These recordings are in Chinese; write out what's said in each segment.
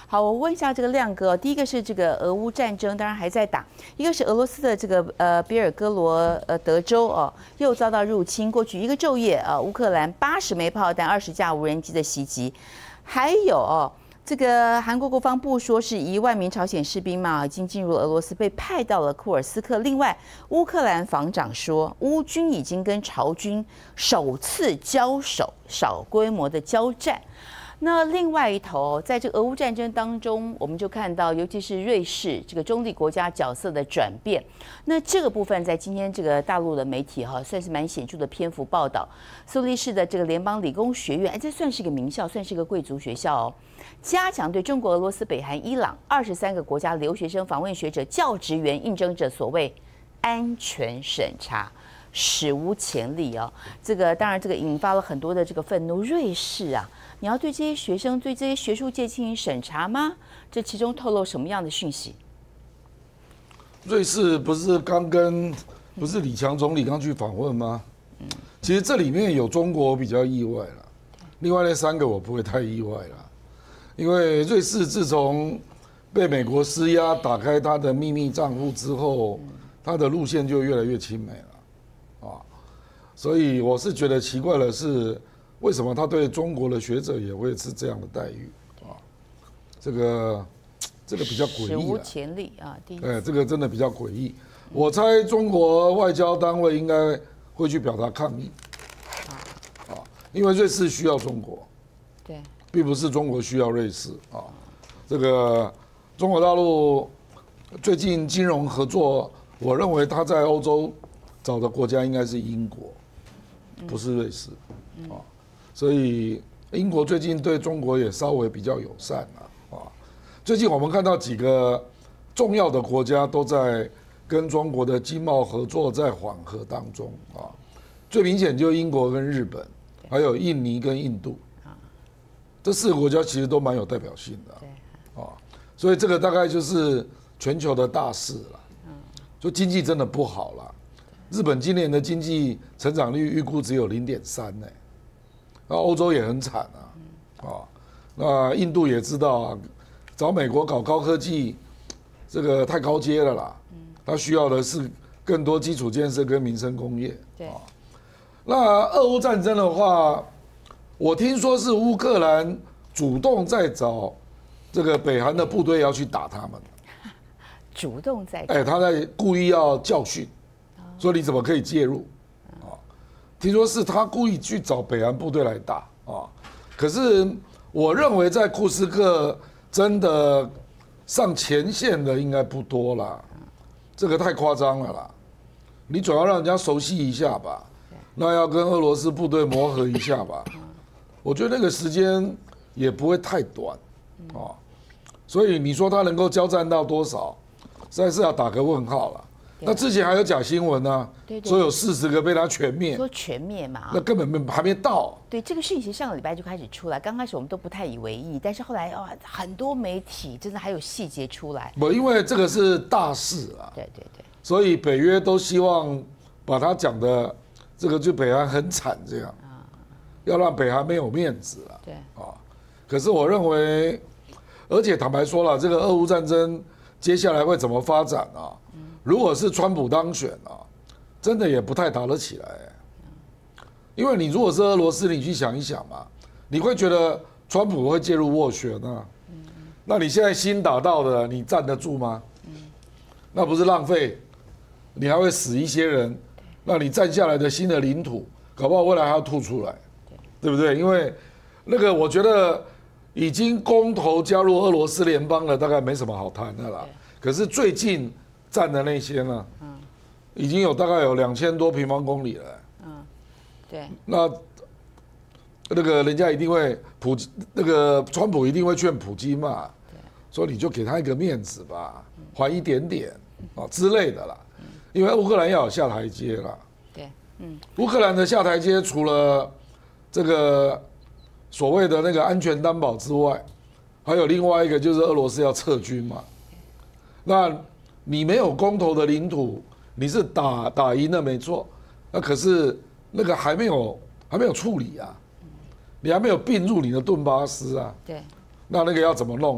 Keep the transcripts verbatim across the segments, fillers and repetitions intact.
好，我问一下这个亮哥，第一个是这个俄乌战争，当然还在打；一个是俄罗斯的这个呃比尔哥罗呃德州哦，又遭到入侵。过去一个昼夜啊，乌克兰八十枚炮弹、二十架无人机的袭击，还有哦。这个韩国国防部说是一万名朝鲜士兵嘛，已经进入俄罗斯，被派到了库尔斯克。另外，乌克兰防长说，乌军已经跟朝军首次交手，小规模的交战。那另外一头，在这个俄乌战争当中，我们就看到，尤其是瑞士这个中立国家角色的转变。那这个部分在今天这个大陆的媒体哈，算是蛮显著的篇幅报道。苏黎世的这个联邦理工学院，哎，这算是一个名校，算是一个贵族学校哦。加强对中国、俄罗斯、北韩、伊朗二十三个国家留学生、访问学者、教职员、应征者所谓安全审查。史无前例啊！这个当然，这个引发了很多的这个愤怒。瑞士啊，你要对这些学生、对这些学术界进行审查吗？这其中透露什么样的讯息？ 瑞士不是刚跟不是李强总理刚去访问吗？嗯，其实这里面有中国比较意外了，另外那三个我不会太意外了，因为瑞士自从被美国施压打开他的秘密账户之后，他的路线就越来越亲美了。啊，所以我是觉得奇怪的是，为什么他对中国的学者也会是这样的待遇啊？这个这个比较诡异，史无前例啊！第一， 哎，这个真的比较诡异。我猜中国外交单位应该会去表达抗议啊，因为瑞士需要中国， 对， 并不是中国需要瑞士啊。这个中国大陆最近金融合作，我认为他在欧洲找的国家应该是英国，不是瑞士，啊，所以英国最近对中国也稍微比较友善了啊。最近我们看到几个重要的国家都在跟中国的经贸合作在缓和当中啊，最明显就英国跟日本，还有印尼跟印度，这四个国家其实都蛮有代表性的，啊，所以这个大概就是全球的大事了，就经济真的不好了。日本今年的经济成长率预估只有零点三呢，那欧洲也很惨啊，啊，那印度也知道啊，找美国搞高科技，这个太高阶了啦，它需要的是更多基础建设跟民生工业。 对， 那俄乌战争的话，我听说是乌克兰主动在找这个北韩的部队要去打他们， 主动在， 哎，他在故意要教训。说你怎么可以介入？啊，听说是他故意去找北韩部队来打啊。可是我认为在库斯克真的上前线的应该不多啦，这个太夸张了啦。你总要让人家熟悉一下吧，那要跟俄罗斯部队磨合一下吧。我觉得那个时间也不会太短啊。所以你说他能够交战到多少，实在是要打个问号了。那之前还有假新闻呢，说有四十个被他全灭， 说全灭嘛， 那根本没还没到。 对，这个讯息上个礼拜就开始出来，刚开始我们都不太以为意，但是后来哇，很多媒体真的还有细节出来。 不，因为这个是大事啊， 对对对， 所以北约都希望把他讲的这个就北韩很惨这样，要让北韩没有面子啊。 对啊，可是我认为，而且坦白说了，这个俄乌战争接下来会怎么发展啊？如果是川普当选啊，真的也不太打得起来，因为你如果是俄罗斯，你去想一想嘛，你会觉得川普会介入斡旋啊？那你现在新打到的，你站得住吗？那不是浪费？你还会死一些人，那你占下来的新的领土，搞不好未来还要吐出来，对不对？因为那个我觉得已经公投加入俄罗斯联邦了，大概没什么好谈的啦。可是最近占的那些呢，嗯，已经有大概有两千多平方公里了， 嗯，对， 那那个人家一定会普，那个川普一定会劝普京嘛，说你就给他一个面子吧，还一点点啊之类的啦，因为乌克兰要有下台阶啦， 对，嗯， 乌克兰的下台阶除了这个所谓的那个安全担保之外，还有另外一个就是俄罗斯要撤军嘛，那你没有公投的领土，你是打打赢了没错，那可是那个还没有还没有处理啊，你还没有并入你的顿巴斯啊， 对， 那那个要怎么弄呢？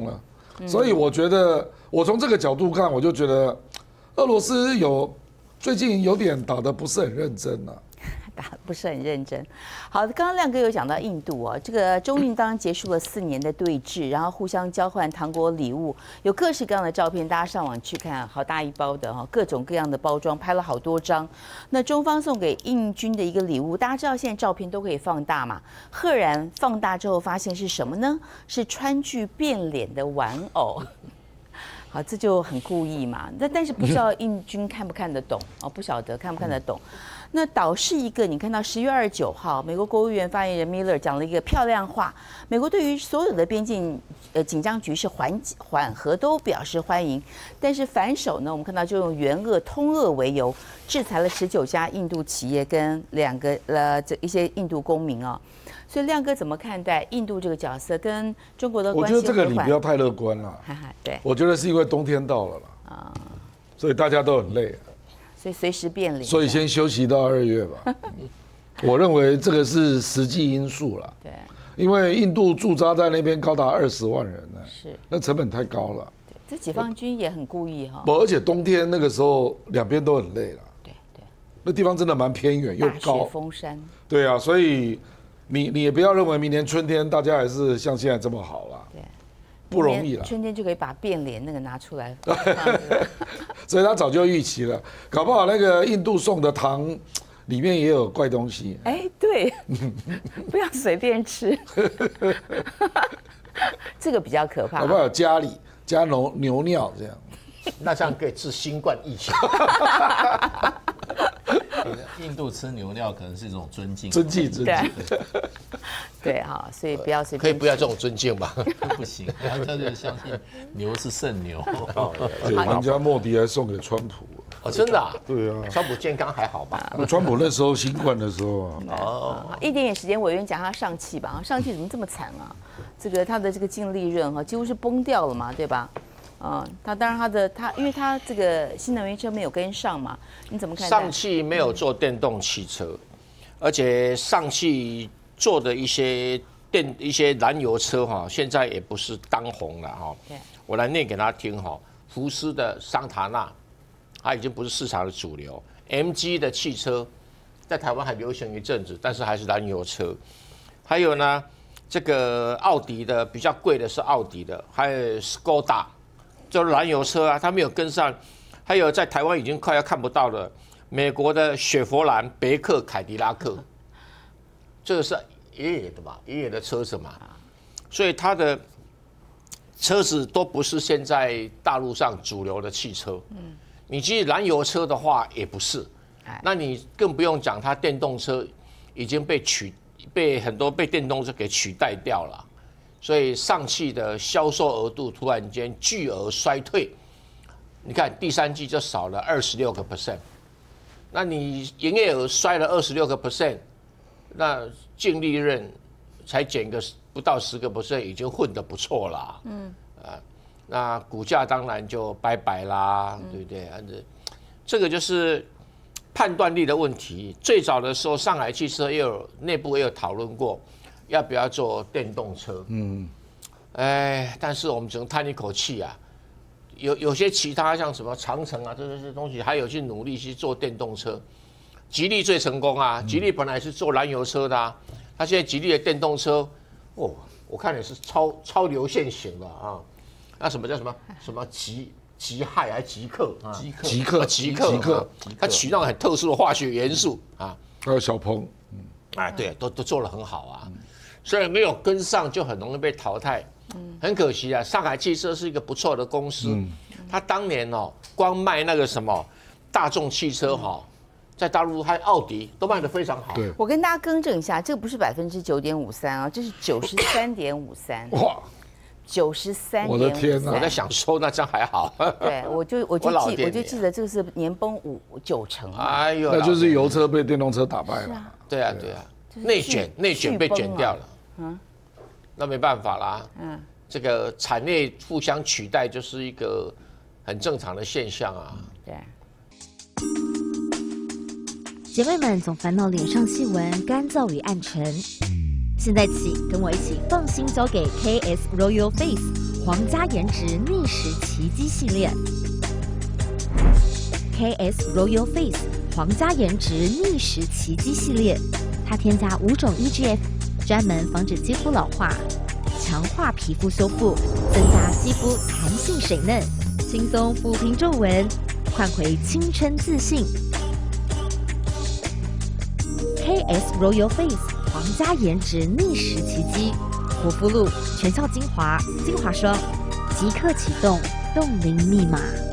所以我觉得，我从这个角度看，我就觉得俄罗斯有最近有点打得不是很认真啊。 打得不是很认真。好，刚刚亮哥有讲到印度哦，这个中印当然结束了四年的对峙，然后互相交换糖果礼物，有各式各样的照片，大家上网去看，好大一包的哈，各种各样的包装，拍了好多张。那中方送给印军的一个礼物，大家知道现在照片都可以放大嘛？赫然放大之后发现是什么呢？是川剧变脸的玩偶。好，这就很故意嘛。那但是不知道印军看不看得懂哦，不晓得看不看得懂。那倒是一个，你看到十月二十九号，美国国务院发言人 Miller 讲了一个漂亮话，美国对于所有的边境呃紧张局势缓缓和都表示欢迎，但是反手呢，我们看到就用援俄通俄为由，制裁了十九家印度企业跟两个呃这一些印度公民啊、哦。所以亮哥怎么看待印度这个角色跟中国的关系？ 我觉得这个你不要太乐观了。 对， 我觉得是因为冬天到了了啊，所以大家都很累。 所以随时变脸， 所以先休息到二月吧。我认为这个是实际因素了。 对， 因为印度驻扎在那边高达二十万人呢， 是， 那成本太高了。 对，这解放军也很故意哈。 不，而且冬天那个时候两边都很累了。 对对， 那地方真的蛮偏远又高， 大雪封山。 对啊，所以你你也不要认为明年春天大家还是像现在这么好了。对。不容易了， 春天就可以把变脸那个拿出来， 所以他早就预期了，搞不好那个印度送的糖里面也有怪东西。 哎，对，不要随便吃，这个比较可怕。 搞不好有家里加牛牛尿这样， 那这样可以治新冠疫情。 印度吃牛尿可能是一种尊敬， 尊敬尊敬。 对哈，所以不要随便。 可以不要这种尊敬吧？ 不行，他就相信牛是圣牛。 对，人家莫迪还送给川普。 哦，真的啊？ 对啊。 川普健康还好吧？ 川普那时候新冠的时候啊。 哦。一点点时间，委员讲他上汽吧，上汽怎么这么惨啊？这个他的这个净利润哈几乎是崩掉了嘛，对吧？嗯，他当然他的他，因为他这个新能源车没有跟上嘛，你怎么看？ 上汽没有做电动汽车，而且上汽做的一些电一些燃油车哈，现在也不是当红了哈。我来念给他听哈，福斯的桑塔纳，它已经不是市场的主流。M G 的汽车在台湾还流行一阵子，但是还是燃油车。还有呢，这个奥迪的比较贵的是奥迪的，还有 Skoda。就是燃油车啊，它没有跟上，还有在台湾已经快要看不到了。美国的雪佛兰、别克、凯迪拉克，这个是爷爷的嘛，爷爷的车子嘛，所以它的车子都不是现在大陆上主流的汽车。嗯，你即使燃油车的话也不是，那你更不用讲它电动车已经被取被很多被电动车给取代掉了。所以上汽的销售额度突然间巨额衰退，你看第三季就少了二十六个 percent， 那你营业额衰了二十六个 percent， 那净利润才减个不到十个 percent， 已经混得不错了。嗯，啊，那股价当然就拜拜啦，对不对？这个就是判断力的问题。最早的时候，上海汽车也有内部也有讨论过。要不要做电动车？嗯，哎，但是我们只能叹一口气啊。有有些其他像什么长城啊，这些东西还有去努力去做电动车。吉利最成功啊，吉利本来是做燃油车的啊，它现在吉利的电动车，哦，我看也是超超流线型的啊。那什么叫什么什么极极氦还是极客啊？ 极客极客极客极客，它取那种很特殊的化学元素啊。 还有小鹏， 嗯，哎，对，都都做得很好啊。所以没有跟上，就很容易被淘汰。很可惜啊，上海汽车是一个不错的公司。它当年哦，光卖那个什么大众汽车哈，在大陆还有奥迪都卖得非常好。 我跟大家更正一下，这个不是百分之九点五三啊，这是九十三点五三。哇，九十三。 我的天哪！ 我在想说，那这样还好。 对，我就我就记我就记得这个是年崩五九成。 哎呦， 那就是油车被电动车打败了。 对啊，对啊。内卷，内卷被卷掉了，嗯，那没办法啦，嗯，这个产业互相取代就是一个很正常的现象啊。对。 姐妹们总烦恼脸上细纹、干燥与暗沉，现在起跟我一起放心交给 K S Royal Face， 皇家颜值逆时奇迹系列 ，K S Royal Face 皇家颜值逆时奇迹系列，它添加五种 E G F， 专门防止肌肤老化，强化皮肤修复，增加肌肤弹性水嫩，轻松抚平皱纹，换回青春自信。K S Royal Face 皇家颜值逆时奇迹，护肤露、全效精华、精华霜，即刻启动冻龄密码。